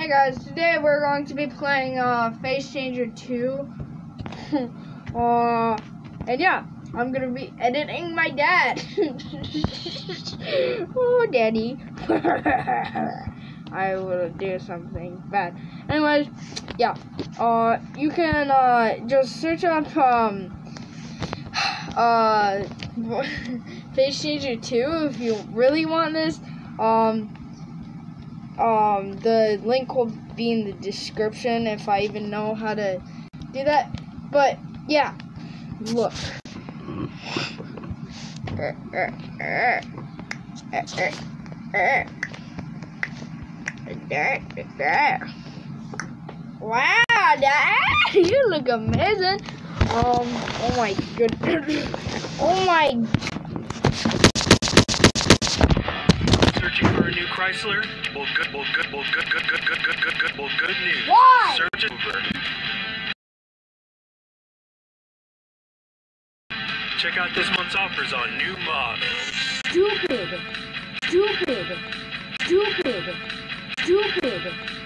Hey guys, today we're going to be playing Face Changer 2. And yeah, I'm gonna be editing my dad. Oh, daddy. I will do something bad. Anyways, yeah. You can just search up Face Changer 2 if you really want this. The link will be in the description if I even know how to do that. But yeah, look. Wow, Dad, you look amazing. Oh my goodness. Oh my. Searching for a new Chrysler? Well, good news. Why? Search it over. Check out this month's offers on new models. Stupid.